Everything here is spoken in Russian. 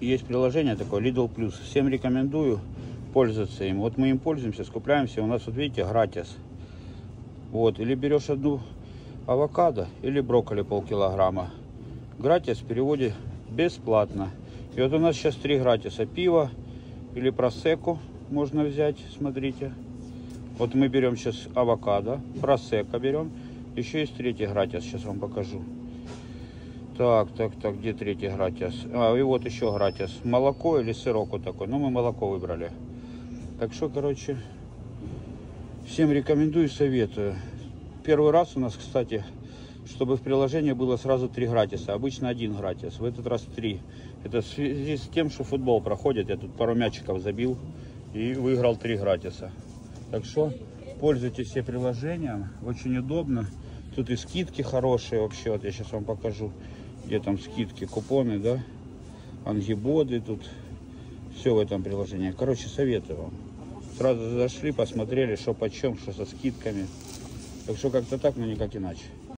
есть приложение такое Lidl Plus. Всем рекомендую пользоваться им. Вот мы им пользуемся, скупляемся. У нас, вот видите, гратис. Вот, или берешь одну авокадо, или брокколи полкилограмма. Гратис в переводе бесплатно. И вот у нас сейчас 3 гратиса. Пиво или просекко можно взять, смотрите. Вот мы берем сейчас авокадо, просекко берем. Еще есть 3-й гратис, сейчас вам покажу. Так, где 3-й гратис? И вот еще гратис. Молоко или сырок вот такой. Ну, мы молоко выбрали. Так что, короче, всем рекомендую, советую. Первый раз у нас, кстати, чтобы в приложении было сразу 3 гратиса. Обычно 1 гратис, в этот раз 3. Это в связи с тем, что футбол проходит. Я тут пару мячиков забил и выиграл 3 гратиса. Так что пользуйтесь все приложением. Очень удобно. Тут и скидки хорошие вообще. Вот я сейчас вам покажу, где там скидки, купоны, да. Ангибоды тут. Все в этом приложении. Короче, советую вам. Сразу зашли, посмотрели, что почем, что со скидками. Так что как-то так, но никак иначе.